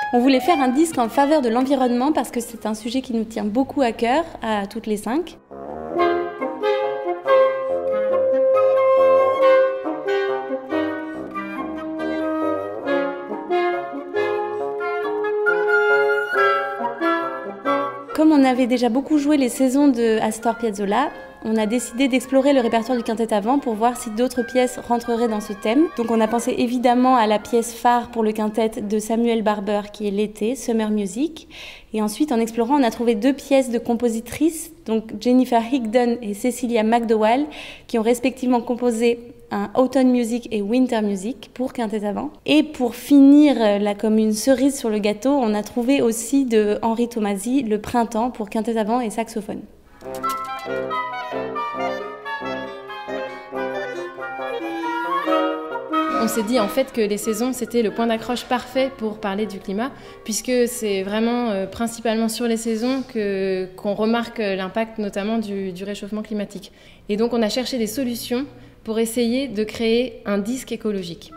On voulait faire un disque en faveur de l'environnement parce que c'est un sujet qui nous tient beaucoup à cœur, à toutes les 5. Comme on avait déjà beaucoup joué les saisons de Astor Piazzolla, on a décidé d'explorer le répertoire du quintet à vent pour voir si d'autres pièces rentreraient dans ce thème. Donc on a pensé évidemment à la pièce phare pour le quintet de Samuel Barber qui est L'été, Summer Music. Et ensuite en explorant, on a trouvé 2 pièces de compositrices, donc Jennifer Higdon et Cecilia McDowell, qui ont respectivement composé un Autumn Music et Winter Music pour quintet à vent. Et pour finir comme une cerise sur le gâteau, on a trouvé aussi de Henri Tomasi le Printemps pour quintet à vent et saxophone. On s'est dit en fait que les saisons c'était le point d'accroche parfait pour parler du climat, puisque c'est vraiment principalement sur les saisons qu'on remarque l'impact notamment du réchauffement climatique. Et donc on a cherché des solutions pour essayer de créer un disque écologique.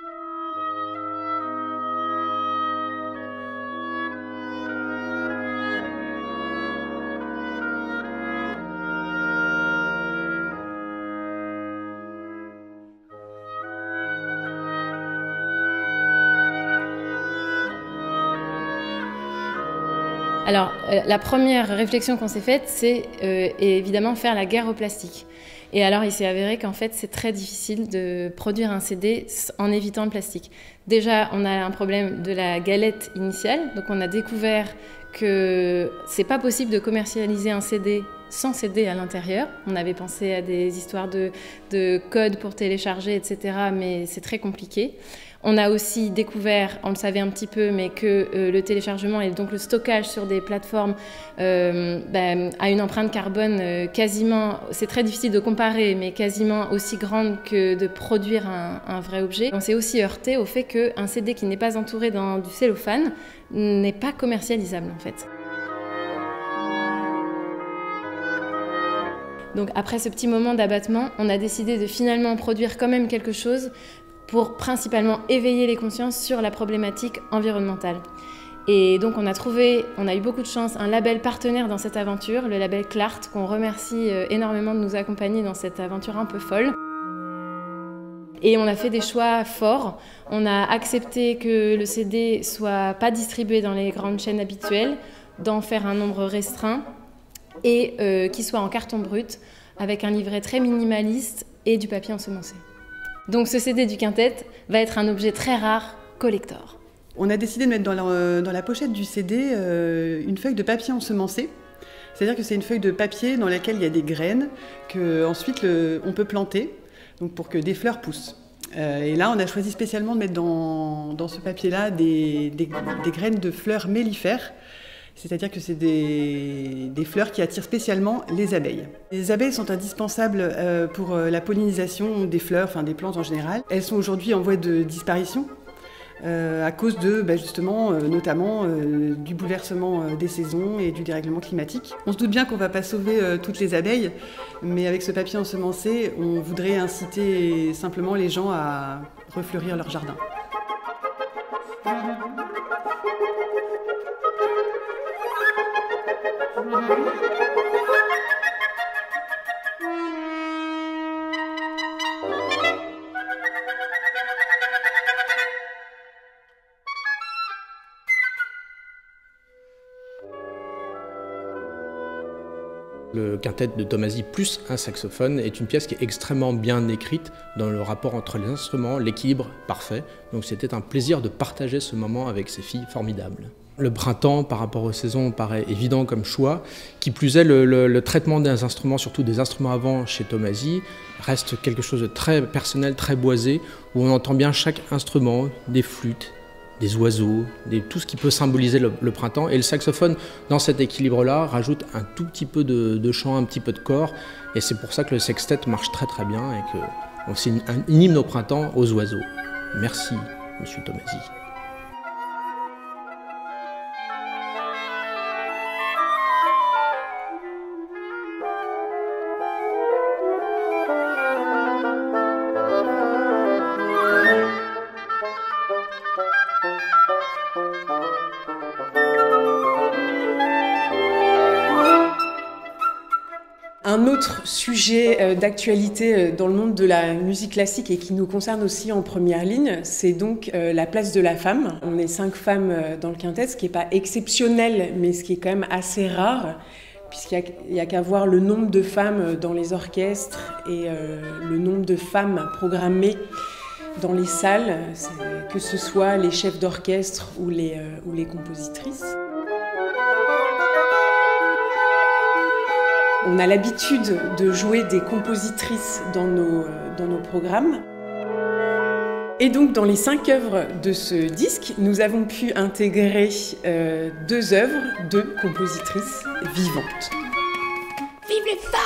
Alors, la première réflexion qu'on s'est faite, c'est évidemment faire la guerre au plastique. Et alors, il s'est avéré qu'en fait, c'est très difficile de produire un CD en évitant le plastique. Déjà, on a un problème de la galette initiale. Donc, on a découvert que c'est pas possible de commercialiser un CD sans CD à l'intérieur. On avait pensé à des histoires de codes pour télécharger, etc., mais c'est très compliqué. On a aussi découvert, on le savait un petit peu, mais que le téléchargement et donc le stockage sur des plateformes a une empreinte carbone quasiment, c'est très difficile de comparer, mais quasiment aussi grande que de produire un vrai objet. On s'est aussi heurté au fait qu'un CD qui n'est pas entouré du cellophane n'est pas commercialisable en fait. Donc après ce petit moment d'abattement, on a décidé de finalement produire quand même quelque chose pour principalement éveiller les consciences sur la problématique environnementale. Et donc on a eu beaucoup de chance, un label partenaire dans cette aventure, le label Clart, qu'on remercie énormément de nous accompagner dans cette aventure un peu folle. Et on a fait des choix forts. On a accepté que le CD soit pas distribué dans les grandes chaînes habituelles, d'en faire un nombre restreint et qu'il soit en carton brut, avec un livret très minimaliste et du papier ensemencé. Donc ce CD du quintet va être un objet très rare, collector. On a décidé de mettre dans la pochette du CD une feuille de papier ensemencé. C'est-à-dire que c'est une feuille de papier dans laquelle il y a des graines qu'ensuite on peut planter donc pour que des fleurs poussent. Et là, on a choisi spécialement de mettre dans ce papier-là des graines de fleurs mellifères. C'est-à-dire que c'est des fleurs qui attirent spécialement les abeilles. Les abeilles sont indispensables pour la pollinisation des fleurs, enfin des plantes en général. Elles sont aujourd'hui en voie de disparition à cause de, justement, notamment du bouleversement des saisons et du dérèglement climatique. On se doute bien qu'on ne va pas sauver toutes les abeilles, mais avec ce papier ensemencé, on voudrait inciter simplement les gens à refleurir leur jardin. Le quintet de Tomasi plus un saxophone est une pièce qui est extrêmement bien écrite dans le rapport entre les instruments, l'équilibre parfait. Donc c'était un plaisir de partager ce moment avec ces filles formidables. Le printemps par rapport aux saisons paraît évident comme choix. Qui plus est, le traitement des instruments, surtout des instruments à vent chez Tomasi, reste quelque chose de très personnel, très boisé, où on entend bien chaque instrument, des flûtes, des oiseaux, tout ce qui peut symboliser le printemps. Et le saxophone, dans cet équilibre-là, rajoute un tout petit peu de chant, un petit peu de corps. Et c'est pour ça que le sextet marche très très bien et que c'est un hymne au printemps aux oiseaux. Merci, Monsieur Tomasi. Thank you. Un autre sujet d'actualité dans le monde de la musique classique et qui nous concerne aussi en première ligne, c'est donc la place de la femme. On est 5 femmes dans le quintet, ce qui n'est pas exceptionnel, mais ce qui est quand même assez rare, puisqu'il n'y a qu'à voir le nombre de femmes dans les orchestres et le nombre de femmes programmées dans les salles, que ce soit les chefs d'orchestre ou les compositrices. On a l'habitude de jouer des compositrices dans nos programmes. Et donc, dans les 5 œuvres de ce disque, nous avons pu intégrer 2 œuvres de compositrices vivantes. Vive les femmes!